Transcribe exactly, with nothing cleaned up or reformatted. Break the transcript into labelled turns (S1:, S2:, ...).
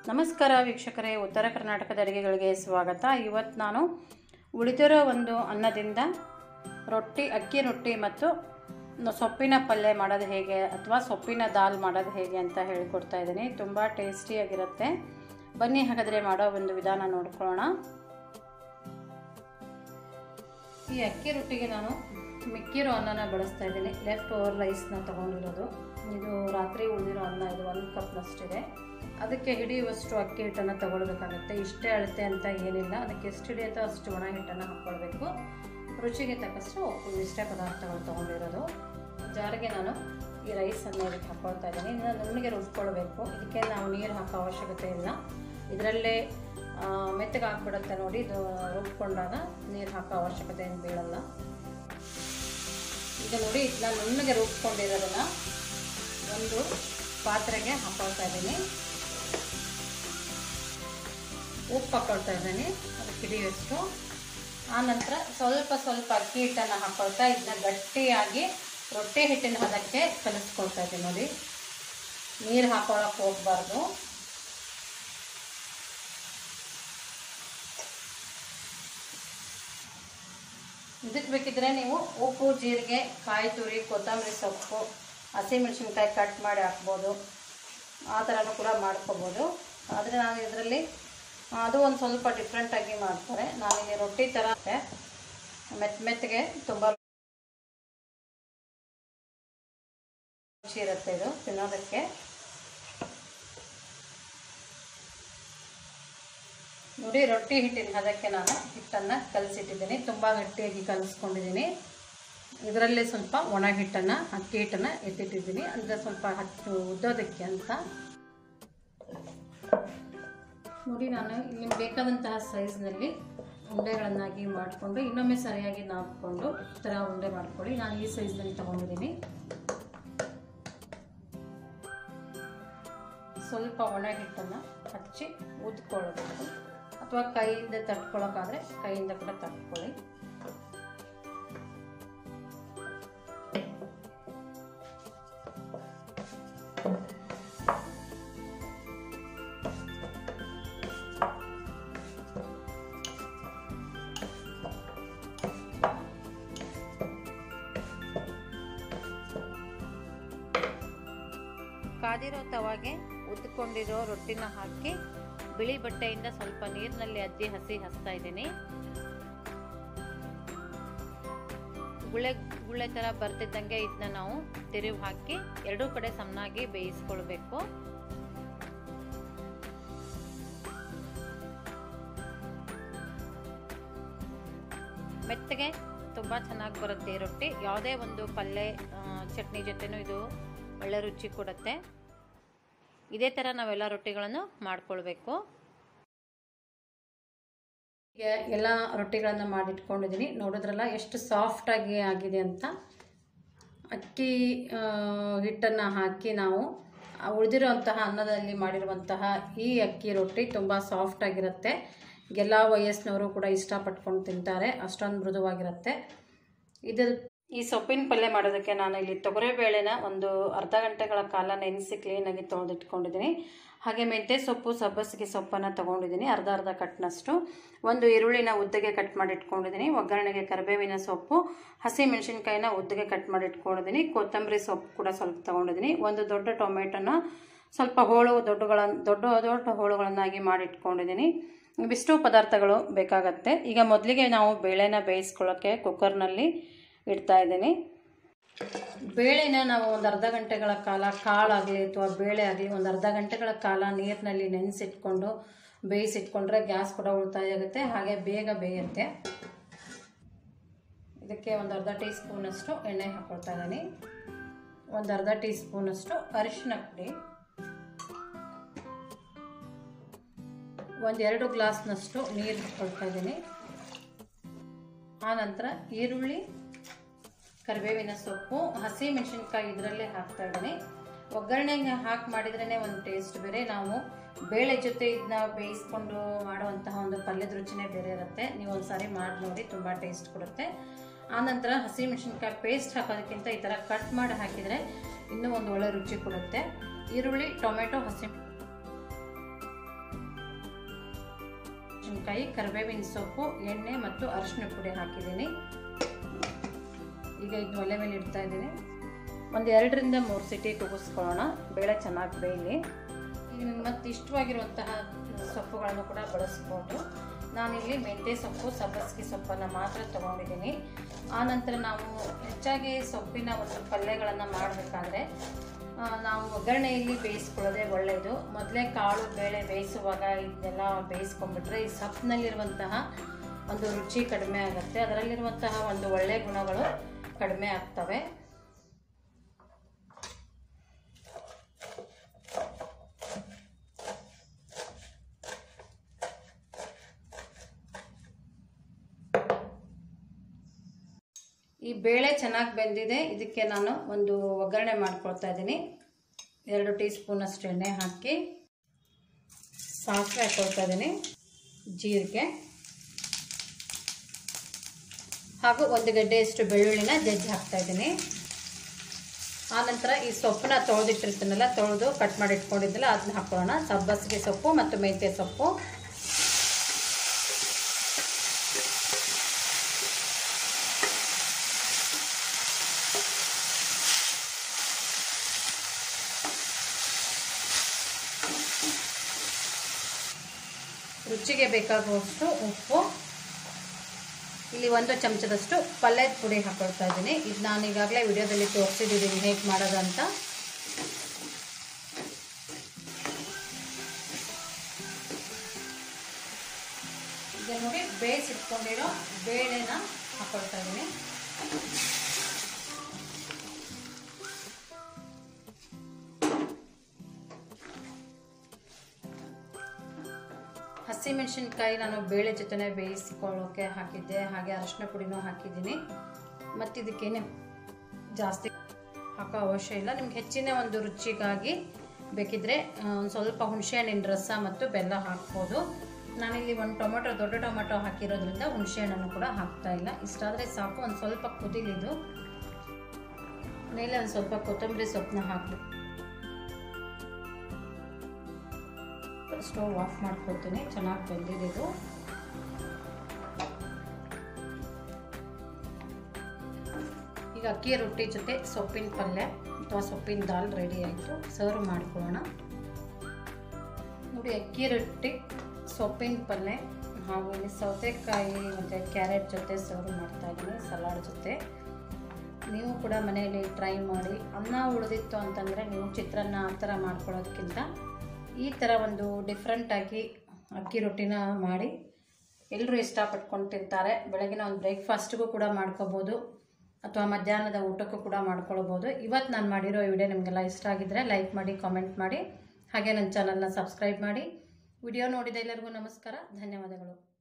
S1: ನಮಸ್ಕಾರ ವೀಕ್ಷಕರೇ, ಉತ್ತರ ಕರ್ನಾಟಕದ ಅಡುಗೆಗಳಿಗೆ ಸ್ವಾಗತ. ಇವತ್ತು ನಾನು ಉಳಿದಿರೋ ಒಂದು ಅನ್ನದಿಂದ ರೊಟ್ಟಿ, ಅಕ್ಕಿ ರೊಟ್ಟಿ ಮತ್ತು ಸೊಪ್ಪಿನ ಪಲ್ಯ ಮಾಡೋದು ಹೇಗೆ ಅಥವಾ ಸೊಪ್ಪಿನ ದಾಲ್ ಮಾಡೋದು ಹೇಗೆ ಅಂತ ಹೇಳಿಕೊಡ್ತಾ ಇದ್ದೀನಿ. ತುಂಬ ಟೇಸ್ಟಿಯಾಗಿರುತ್ತೆ. ಬನ್ನಿ ಹಾಗಾದರೆ ಮಾಡೋ ಒಂದು ವಿಧಾನ ನೋಡ್ಕೊಳ್ಳೋಣ. ಈ ಅಕ್ಕಿ ರೊಟ್ಟಿಗೆ ನಾನು ಮಿಕ್ಕಿರೋ ಅನ್ನನ ಬಳಸ್ತಾ ಇದ್ದೀನಿ. ಲೆಫ್ಟ್ ಓವರ್ ರೈಸ್ನ ತೊಗೊಂಡಿರೋದು. ಇದು ರಾತ್ರಿ ಉಳಿದಿರೋ ಅನ್ನ. ಇದು ಒಂದು ಕಪ್ನಷ್ಟಿದೆ. ಅದಕ್ಕೆ ಹಿಡಿಯುವಷ್ಟು ಅಕ್ಕಿ ಹಿಟ್ಟನ್ನು ತಗೊಳ್ಬೇಕಾಗುತ್ತೆ. ಇಷ್ಟೇ ಅಳತೆ ಅಂತ ಏನಿಲ್ಲ. ಅದಕ್ಕೆ ಎಷ್ಟು ಹಿಡಿಯುತ್ತೋ ಅಷ್ಟು ಒಣ ಹಿಟ್ಟನ್ನು ಹಾಕ್ಕೊಳ್ಬೇಕು. ರುಚಿಗೆ ತಕ್ಕಷ್ಟು ಉಪ್ಪು, ಇಷ್ಟೇ ಪದಾರ್ಥಗಳು ತೊಗೊಂಡಿರೋದು. ಜಾರಿಗೆ ನಾನು ಈ ರೈಸನ್ನು ಇದಕ್ಕೆ ಹಾಕ್ಕೊಳ್ತಾ ಇದ್ದೀನಿ. ಇದನ್ನು ನುಣ್ಣಗೆ ರುಬ್ಕೊಳ್ಬೇಕು. ಇದಕ್ಕೆ ನಾವು ನೀರು ಹಾಕೋ ಅವಶ್ಯಕತೆ ಇಲ್ಲ. ಇದರಲ್ಲೇ ಮೆತ್ತಗೆ ಹಾಕ್ಬಿಡುತ್ತೆ ನೋಡಿ. ಇದು ರುಬ್ಕೊಂಡಾಗ ನೀರು ಹಾಕೋ ಅವಶ್ಯಕತೆ ಏನು ಬೀಳಲ್ಲ. ಈಗ ನೋಡಿ, ಇದನ್ನ ನುಣ್ಣಗೆ ರುಬ್ಕೊಂಡಿರೋದನ್ನು ಒಂದು ಪಾತ್ರೆಗೆ ಹಾಕ್ಕೊಳ್ತಾ ಇದ್ದೀನಿ. ಉಪ್ಪು ಹಾಕ್ಕೊಳ್ತಾ ಇದ್ದೀನಿ ಅದಕ್ಕೆ ಹಿಡಿಯುವಷ್ಟು. ಆನಂತರ ಸ್ವಲ್ಪ ಸ್ವಲ್ಪ ಅಕ್ಕಿ ಹಿಟ್ಟನ್ನು ಹಾಕ್ಕೊಳ್ತಾ ಇದನ್ನ ಗಟ್ಟಿಯಾಗಿ ರೊಟ್ಟಿ ಹಿಟ್ಟಿನ ಹದಕ್ಕೆ ಕಲಿಸ್ಕೊಳ್ತಾ ಇದ್ದೀನಿ ನೋಡಿ. ನೀರು ಹಾಕೊಳ್ಳೋಕೆ ಹೋಗಬಾರ್ದು. ಇದಕ್ಕೆ ಬೇಕಿದ್ರೆ ನೀವು ಉಪ್ಪು, ಜೀರಿಗೆ, ಕಾಯಿ ತುರಿ, ಕೊತ್ತಂಬರಿ ಸೊಪ್ಪು, ಹಸಿಮೆಣಸಿನ್ಕಾಯಿ ಕಟ್ ಮಾಡಿ ಹಾಕ್ಬೋದು. ಆ ಥರನೂ ಕೂಡ ಮಾಡ್ಕೋಬೋದು. ಆದರೆ ನಾನು ಇದರಲ್ಲಿ ಅದು ಒಂದು ಸ್ವಲ್ಪ ಡಿಫ್ರೆಂಟಾಗಿ ಮಾಡ್ತಾರೆ. ನಾನಿಲ್ಲಿ ರೊಟ್ಟಿ ಥರ ಮೆತ್ತ ಮೆತ್ತಗೆ ತುಂಬ ರುಚಿ ಇರುತ್ತೆ ಇದು ತಿನ್ನೋದಕ್ಕೆ. ನೋಡಿ, ರೊಟ್ಟಿ ಹಿಟ್ಟಿನ ಅದಕ್ಕೆ ನಾನು ಹಿಟ್ಟನ್ನು ಕಲಸಿಟ್ಟಿದ್ದೀನಿ. ತುಂಬ ಗಟ್ಟಿಯಾಗಿ ಕಲಿಸ್ಕೊಂಡಿದ್ದೀನಿ. ಇದರಲ್ಲಿ ಸ್ವಲ್ಪ ಒಣ ಹಿಟ್ಟನ್ನು, ಅಕ್ಕಿ ಹಿಟ್ಟನ್ನು ಎತ್ತಿಟ್ಟಿದ್ದೀನಿ. ಅಂದರೆ ಸ್ವಲ್ಪ ಹತ್ತು ಉದ್ದೋದಕ್ಕೆ ಅಂತ. ನೋಡಿ, ನಾನು ಇಲ್ಲಿ ಬೇಕಾದಂತಹ ಸೈಜ್ನಲ್ಲಿ ಉಂಡೆಗಳನ್ನಾಗಿ ಮಾಡಿಕೊಂಡು ಇನ್ನೊಮ್ಮೆ ಸರಿಯಾಗಿ ನಾದ್ಕೊಂಡು ಈ ಥರ ಉಂಡೆ ಮಾಡ್ಕೊಳ್ಳಿ. ನಾನು ಈ ಸೈಜ್ನಲ್ಲಿ ತೊಗೊಂಡಿದ್ದೀನಿ. ಸ್ವಲ್ಪ ಒಣ ಹಿಟ್ಟನ್ನು ಹಚ್ಚಿ ಉದ್ಕೊಳ್ಳೋದು, ಅಥವಾ ಕೈಯಿಂದ ತಟ್ಕೊಳ್ಳೋಕ್ಕಾದರೆ ಕೈಯಿಂದ ಕೂಡ ತಟ್ಕೊಳ್ಳಿ. ಕಾದಿರೋ ತವಾಗೆ ಉದ್ಕೊಂಡಿರೋ ರೊಟ್ಟಿನ ಹಾಕಿ ಬಿಳಿ ಬಟ್ಟೆಯಿಂದ ಸ್ವಲ್ಪ ನೀರಿನಲ್ಲಿ ಅದ್ದಿ ಹಸಿ ಹಚ್ತಾ ಇದ್ದೀನಿ. ಗುಳೆ ಗುಳೆ ಥರ ಬರ್ತಿದ್ದಂಗೆ ಇದನ್ನ ನಾವು ತಿರುವಿ ಹಾಕಿ ಎರಡೂ ಕಡೆ ಸಣ್ಣಾಗಿ ಬೇಯಿಸ್ಕೊಳ್ಬೇಕು. ಮೆತ್ತಗೆ ತುಂಬ ಚೆನ್ನಾಗಿ ಬರುತ್ತೆ ಈ ರೊಟ್ಟಿ. ಯಾವುದೇ ಒಂದು ಪಲ್ಯ, ಚಟ್ನಿ ಜೊತೆನೂ ಇದು ಒಳ್ಳೆ ರುಚಿ ಕೊಡುತ್ತೆ. ಇದೇ ಥರ ನಾವೆಲ್ಲ ರೊಟ್ಟಿಗಳನ್ನು ಮಾಡ್ಕೊಳ್ಬೇಕು. ಈಗ ಎಲ್ಲ ರೊಟ್ಟಿಗಳನ್ನು ಮಾಡಿಟ್ಕೊಂಡಿದ್ದೀನಿ. ನೋಡಿದ್ರಲ್ಲ ಎಷ್ಟು ಸಾಫ್ಟಾಗಿ ಆಗಿದೆ ಅಂತ. ಅಕ್ಕಿ ಹಿಟ್ಟನ್ನು ಹಾಕಿ ನಾವು ಉಳಿದಿರುವಂತಹ ಅನ್ನದಲ್ಲಿ ಮಾಡಿರುವಂತಹ ಈ ಅಕ್ಕಿ ರೊಟ್ಟಿ ತುಂಬ ಸಾಫ್ಟಾಗಿರುತ್ತೆ. ಎಲ್ಲ ವಯಸ್ಸಿನವರು ಕೂಡ ಇಷ್ಟಪಟ್ಕೊಂಡು ತಿಂತಾರೆ. ಅಷ್ಟೊಂದು ಮೃದುವಾಗಿರುತ್ತೆ. ಇದು ಈ ಸೊಪ್ಪಿನ ಪಲ್ಯ ಮಾಡೋದಕ್ಕೆ ನಾನು ಇಲ್ಲಿ ತೊಗರಿಬೇಳೆನ ಒಂದು ಅರ್ಧ ಗಂಟೆಗಳ ಕಾಲ ನೆನೆಸಿ ಕ್ಲೀನಾಗಿ ತೊಳೆದಿಟ್ಕೊಂಡಿದ್ದೀನಿ. ಹಾಗೆ ಮೆಂತ್ಯ ಸೊಪ್ಪು, ಸಬ್ಬಸಿಗೆ ಸೊಪ್ಪನ್ನು ತೊಗೊಂಡಿದ್ದೀನಿ ಅರ್ಧ ಅರ್ಧ ಕಟ್ನಷ್ಟು. ಒಂದು ಈರುಳ್ಳಿನ ಉದ್ದಗೆ ಕಟ್ ಮಾಡಿ ಇಟ್ಕೊಂಡಿದ್ದೀನಿ. ಒಗ್ಗರಣೆಗೆ ಕರಿಬೇವಿನ ಸೊಪ್ಪು, ಹಸಿ ಮೆಣಸಿನ್ಕಾಯಿನ ಉದ್ದಗೆ ಕಟ್ ಮಾಡಿ ಇಟ್ಕೊಂಡಿದ್ದೀನಿ. ಕೊತ್ತಂಬರಿ ಸೊಪ್ಪು ಕೂಡ ಸ್ವಲ್ಪ ತೊಗೊಂಡಿದ್ದೀನಿ. ಒಂದು ದೊಡ್ಡ ಟೊಮೆಟೊನ ಸ್ವಲ್ಪ ಹೋಳು ದೊಡ್ಡಗಳನ್ನು ದೊಡ್ಡ ದೊಡ್ಡ ಹೋಳುಗಳನ್ನಾಗಿ ಮಾಡಿ ಇಟ್ಕೊಂಡಿದ್ದೀನಿ. ಇವಿಷ್ಟು ಪದಾರ್ಥಗಳು ಬೇಕಾಗತ್ತೆ. ಈಗ ಮೊದಲಿಗೆ ನಾವು ಬೇಳೆನ ಬೇಯಿಸ್ಕೊಳ್ಳೋಕ್ಕೆ ಕುಕ್ಕರ್ನಲ್ಲಿ ಇಡ್ತಾ ಇದ್ದೀನಿ. ಬೇಳೆನ ನಾವು ಒಂದು ಅರ್ಧ ಗಂಟೆಗಳ ಕಾಲ, ಕಾಳಾಗಲಿ ಅಥವಾ ಬೇಳೆ ಆಗಲಿ ಒಂದು ಅರ್ಧ ಗಂಟೆಗಳ ಕಾಲ ನೀರಿನಲ್ಲಿ ನೆನೆಸಿಟ್ಕೊಂಡು ಬೇಯಿಸಿಟ್ಕೊಂಡ್ರೆ ಗ್ಯಾಸ್ ಕೂಡ ಉಳಿತಾಯ ಆಗುತ್ತೆ, ಹಾಗೆ ಬೇಗ ಬೇಯುತ್ತೆ. ಇದಕ್ಕೆ ಒಂದು ಅರ್ಧ ಟೀ ಸ್ಪೂನಷ್ಟು ಎಣ್ಣೆ ಹಾಕ್ಕೊಳ್ತಾ ಇದ್ದೀನಿ. ಒಂದು ಅರ್ಧ ಟೀ ಸ್ಪೂನಷ್ಟು ಅರಿಶಿನ ಪುಡಿ, ಒಂದೆರಡು ಗ್ಲಾಸ್ನಷ್ಟು ನೀರು ಹಾಕ್ಕೊಳ್ತಾ ಇದ್ದೀನಿ. ಆನಂತರ ಈರುಳ್ಳಿ, ಕರಿಬೇವಿನ ಸೊಪ್ಪು, ಹಸಿ ಮೆಣಸಿನ್ಕಾಯಿ ಇದರಲ್ಲೇ ಹಾಕ್ತಾ ಇದ್ದೀನಿ. ಒಗ್ಗರಣೆಗೆ ಹಾಕಿ ಮಾಡಿದ್ರೇ ಒಂದು ಟೇಸ್ಟ್ ಬೇರೆ. ನಾವು ಬೇಳೆ ಜೊತೆ ಇದನ್ನ ಬೇಯಿಸ್ಕೊಂಡು ಮಾಡುವಂತಹ ಒಂದು ಪಲ್ಯದ ರುಚಿನೇ ಬೇರೆ ಇರುತ್ತೆ. ನೀವು ಒಂದು ಸಾರಿ ಮಾಡಿ ನೋಡಿ, ತುಂಬ ಟೇಸ್ಟ್ ಕೊಡುತ್ತೆ. ಆನಂತರ ಹಸಿ ಮೆಣಸಿನ್ಕಾಯಿ ಪೇಸ್ಟ್ ಹಾಕೋದಕ್ಕಿಂತ ಈ ಥರ ಕಟ್ ಮಾಡಿ ಹಾಕಿದರೆ ಇನ್ನೂ ಒಂದು ಒಳ್ಳೆ ರುಚಿ ಕೊಡುತ್ತೆ. ಈರುಳ್ಳಿ, ಟೊಮೆಟೊ, ಹಸಿ ಹಸಿಮೆಣಸಿನ್ಕಾಯಿ, ಕರಿಬೇವಿನ ಸೊಪ್ಪು, ಎಣ್ಣೆ ಮತ್ತು ಅರಿಶಿನ ಪುಡಿ ಹಾಕಿದ್ದೀನಿ. ಈಗ ಇದು ಒಲೆ ಮೇಲೆ ಇಡ್ತಾ ಇದ್ದೀನಿ. ಒಂದು ಎರಡರಿಂದ ಮೂರು ಸಿಟಿ ಕೂಗಿಸ್ಕೊಳ್ಳೋಣ, ಬೇಳೆ ಚೆನ್ನಾಗಿ ಬೇಯಲಿ. ಈಗ ನಿಮ್ಗೆ ಮತ್ತೆ ಇಷ್ಟವಾಗಿರುವಂತಹ ಸೊಪ್ಪುಗಳನ್ನು ಕೂಡ ಬಳಸ್ಬೋದು. ನಾನಿಲ್ಲಿ ಮೆಂತ್ಯ ಸೊಪ್ಪು, ಸಬ್ಬಸಿಗೆ ಸೊಪ್ಪನ್ನು ಮಾತ್ರ ತೊಗೊಂಡಿದ್ದೀನಿ. ಆನಂತರ ನಾವು ಹೆಚ್ಚಾಗಿ ಸೊಪ್ಪಿನ ಒಂದು ಪಲ್ಯಗಳನ್ನು ಮಾಡಬೇಕಾದ್ರೆ ನಾವು ಒಗ್ಗರಣೆಯಲ್ಲಿ ಬೇಯಿಸ್ಕೊಳ್ಳೋದೇ ಒಳ್ಳೆಯದು. ಮೊದಲೇ ಕಾಳು ಬೇಳೆ ಬೇಯಿಸುವಾಗ ಇದನ್ನೆಲ್ಲ ಬೇಯಿಸ್ಕೊಂಡ್ಬಿಟ್ರೆ ಈ ಸೊಪ್ಪಿನಲ್ಲಿರುವಂತಹ ಒಂದು ರುಚಿ ಕಡಿಮೆ ಆಗುತ್ತೆ, ಅದರಲ್ಲಿರುವಂತಹ ಒಂದು ಒಳ್ಳೆಯ ಗುಣಗಳು ಕಡಿಮೆ ಆಗ್ತವೆ. ಈ ಬೇಳೆ ಚೆನ್ನಾಗಿ ಬೆಂದಿದೆ. ಇದಕ್ಕೆ ನಾನು ಒಂದು ಒಗ್ಗರಣೆ ಮಾಡ್ಕೊಳ್ತಾ ಇದ್ದೀನಿ. ಎರಡು ಟೀ ಸ್ಪೂನಷ್ಟು ಎಣ್ಣೆ ಹಾಕಿ ಸಾಸಿವೆ ಹಾಕ್ಕೊಳ್ತಾ ಇದ್ದೀನಿ, ಜೀರಿಗೆ ಹಾಗೂ ಒಂದು ಗಡ್ಡೆಯಷ್ಟು ಬೆಳ್ಳುಳ್ಳಿನ ಜಜ್ಜಿ ಹಾಕ್ತಾ ಇದ್ದೀನಿ. ಆನಂತರ ಈ ಸೊಪ್ಪನ್ನ ತೊಳೆದಿಟ್ಟಿರ್ತೀನಲ್ಲ, ತೊಳೆದು ಕಟ್ ಮಾಡಿ ಇಟ್ಕೊಂಡಿದ್ದಲ್ಲ ಅದನ್ನ ಹಾಕೊಳ್ಳೋಣ. ಸಬ್ಬಸಿಗೆ ಸೊಪ್ಪು ಮತ್ತು ಮೆಂತ್ಯ ಸೊಪ್ಪು, ರುಚಿಗೆ ಬೇಕಾಗುವಷ್ಟು ಉಪ್ಪು, ಇಲ್ಲಿ ಒಂದು ಚಮಚದಷ್ಟು ಪಲ್ಯದ ಪುಡಿ ಹಾಕೊಳ್ತಾ ಇದ್ದೀನಿ. ಇದು ನಾನು ಈಗಾಗಲೇ ವಿಡಿಯೋದಲ್ಲಿ ತೋರಿಸಿದ್ದೀನಿ ಹೇಗೆ ಮಾಡೋದಂತ. ಈಗ ನೋಡಿ ಬೇಯಿಸಿಟ್ಕೊಂಡಿರೋ ಬೇಳೆನ ಹಾಕೊಳ್ತಾ ಇದ್ದೀನಿ. ಹಸಿಮೆಣಸಿನ್ಕಾಯಿ ನಾನು ಬೇಳೆ ಜೊತೆ ಬೇಯಿಸಿಕೊಳ್ಳೋಕೆ ಹಾಕಿದ್ದೆ, ಹಾಗೆ ಅರಿಶಿನ ಪುಡಿನೂ ಹಾಕಿದ್ದೀನಿ. ಮತ್ತು ಇದಕ್ಕೇನೆ ಜಾಸ್ತಿ ಹಾಕೋ ಅವಶ್ಯ ಇಲ್ಲ. ನಿಮ್ಗೆ ಹೆಚ್ಚಿನ ಒಂದು ರುಚಿಗಾಗಿ ಬೇಕಿದ್ರೆ ಒಂದು ಸ್ವಲ್ಪ ಹುಣಸೆಹಣ್ಣಿನ ರಸ ಮತ್ತು ಬೆಲ್ಲ ಹಾಕ್ಬೋದು. ನಾನಿಲ್ಲಿ ಒಂದು ಟೊಮೆಟೊ, ದೊಡ್ಡ ಟೊಮೆಟೊ ಹಾಕಿರೋದ್ರಿಂದ ಹುಣಸೆಹಣ್ಣನ್ನು ಕೂಡ ಹಾಕ್ತಾ ಇಲ್ಲ. ಇಷ್ಟಾದರೆ ಸಾಕು. ಒಂದು ಸ್ವಲ್ಪ ಕುದಿಲಿದು ಮೇಲೆ ಒಂದು ಸ್ವಲ್ಪ ಕೊತ್ತಂಬರಿ ಸೊಪ್ಪನ್ನ ಹಾಕಬೇಕು. ಸ್ಟವ್ ಆಫ್ ಮಾಡ್ಕೊಳ್ತೀನಿ. ಚೆನ್ನಾಗಿ ಬೆಂದಿದೆ ಇದು. ಈಗ ಅಕ್ಕಿ ರೊಟ್ಟಿ ಜೊತೆ ಸೊಪ್ಪಿನ ಪಲ್ಯ ಅಥವಾ ಸೊಪ್ಪಿನ ದಾಲ್ ರೆಡಿ ಆಯಿತು. ಸರ್ವ್ ಮಾಡ್ಕೊಳ್ಳೋಣ. ನೋಡಿ, ಅಕ್ಕಿ ರೊಟ್ಟಿ, ಸೊಪ್ಪಿನ ಪಲ್ಯ ಹಾಗೂ ಇಲ್ಲಿ ಸೌತೆಕಾಯಿ ಮತ್ತು ಕ್ಯಾರೆಟ್ ಜೊತೆ ಸರ್ವ್ ಮಾಡ್ತಾ ಇದ್ದೀನಿ, ಸಲಾಡ್ ಜೊತೆ. ನೀವು ಕೂಡ ಮನೆಯಲ್ಲಿ ಟ್ರೈ ಮಾಡಿ. ಅನ್ನ ಉಳಿದಿತ್ತು ಅಂತಂದರೆ ನೀವು ಚಿತ್ರಾನ್ನ ಆ ಥರ ಮಾಡ್ಕೊಳ್ಳೋದಕ್ಕಿಂತ ಈ ಥರ ಒಂದು ಡಿಫ್ರೆಂಟಾಗಿ ಅಕ್ಕಿ ರೊಟ್ಟಿನ ಮಾಡಿ ಎಲ್ಲರೂ ಇಷ್ಟಪಟ್ಕೊಂಡು ತಿಂತಾರೆ. ಬೆಳಗಿನ ಒಂದು ಬ್ರೇಕ್ಫಾಸ್ಟ್ಗೂ ಕೂಡ ಮಾಡ್ಕೋಬೋದು ಅಥವಾ ಮಧ್ಯಾಹ್ನದ ಊಟಕ್ಕೂ ಕೂಡ ಮಾಡ್ಕೊಳ್ಬೋದು. ಇವತ್ತು ನಾನು ಮಾಡಿರೋ ವಿಡಿಯೋ ನಿಮಗೆಲ್ಲ ಇಷ್ಟ ಆಗಿದ್ದರೆ ಲೈಕ್ ಮಾಡಿ, ಕಾಮೆಂಟ್ ಮಾಡಿ, ಹಾಗೆ ನನ್ನ ಚಾನಲ್ನ ಸಬ್ಸ್ಕ್ರೈಬ್ ಮಾಡಿ. ವಿಡಿಯೋ ನೋಡಿದ ಎಲ್ಲರಿಗೂ ನಮಸ್ಕಾರ, ಧನ್ಯವಾದಗಳು.